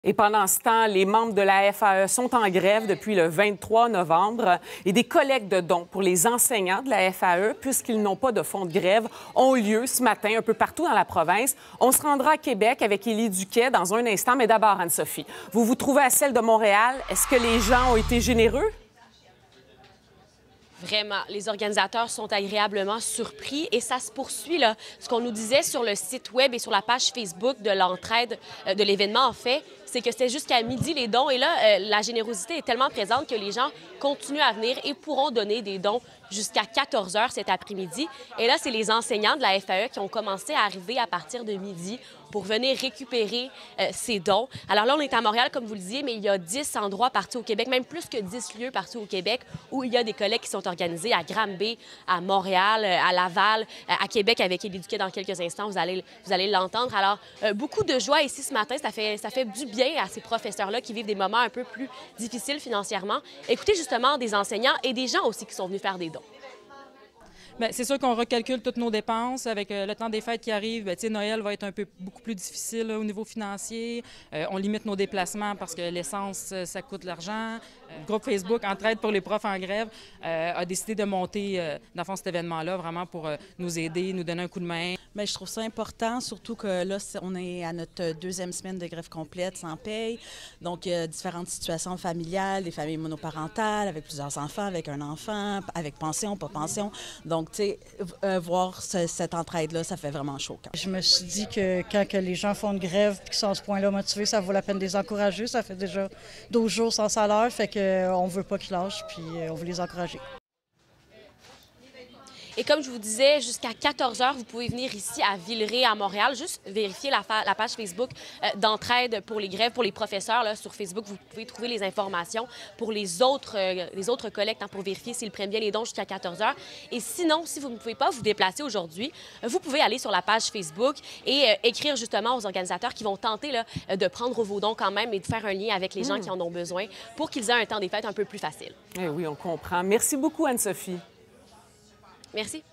Et pendant ce temps, les membres de la FAE sont en grève depuis le 23 novembre et des collectes de dons pour les enseignants de la FAE, puisqu'ils n'ont pas de fonds de grève, ont lieu ce matin un peu partout dans la province. On se rendra à Québec avec Élie Duquet dans un instant, mais d'abord, Anne-Sophie, vous vous trouvez à celle de Montréal. Est-ce que les gens ont été généreux? Vraiment, les organisateurs sont agréablement surpris et ça se poursuit, là. Ce qu'on nous disait sur le site web et sur la page Facebook de l'entraide de l'événement, en fait, c'est que c'était jusqu'à midi les dons. Et là, la générosité est tellement présente que les gens continuent à venir et pourront donner des dons jusqu'à 14 heures cet après-midi. Et là, c'est les enseignants de la FAE qui ont commencé à arriver à partir de midi pour venir récupérer ces dons. Alors là, on est à Montréal, comme vous le disiez, mais il y a 10 endroits partout au Québec, même plus que 10 lieux partout au Québec où il y a des collectes qui sont organisées à Granby, à Montréal, à Laval, à Québec avec Élie Duquet dans quelques instants. Vous allez l'entendre. Alors, beaucoup de joie ici ce matin. Ça fait du bien à ces professeurs-là qui vivent des moments un peu plus difficiles financièrement. Écoutez justement des enseignants et des gens aussi qui sont venus faire des dons. Bien, c'est sûr qu'on recalcule toutes nos dépenses. Avec le temps des fêtes qui arrive, bien, Noël va être beaucoup plus difficile là, au niveau financier. On limite nos déplacements parce que l'essence, ça coûte de l'argent. Le groupe Facebook Entraide pour les profs en grève a décidé de monter dans le fond, cet événement-là vraiment pour nous aider, nous donner un coup de main. Bien, je trouve ça important, surtout que là, on est à notre deuxième semaine de grève complète sans paye. Donc, il y a différentes situations familiales, des familles monoparentales, avec plusieurs enfants, avec un enfant, avec pension, pas pension. Donc, tu sais, voir cette entraide-là, ça fait vraiment chaud. Je me suis dit que quand les gens font une grève et qu'ils sont à ce point-là motivés, ça vaut la peine de les encourager. Ça fait déjà 12 jours sans salaire, fait qu'on ne veut pas qu'ils lâchent, puis on veut les encourager. Et comme je vous disais, jusqu'à 14 heures, vous pouvez venir ici à Villeray, à Montréal. Juste vérifier la page Facebook d'entraide pour les grèves, pour les professeurs. Là, sur Facebook, vous pouvez trouver les informations pour les autres collectes pour vérifier s'ils prennent bien les dons jusqu'à 14 heures. Et sinon, si vous ne pouvez pas vous déplacer aujourd'hui, vous pouvez aller sur la page Facebook et écrire justement aux organisateurs qui vont tenter là, de prendre vos dons quand même et de faire un lien avec les gens qui en ont besoin pour qu'ils aient un temps des fêtes un peu plus facile. Eh oui, on comprend. Merci beaucoup, Anne-Sophie. Merci.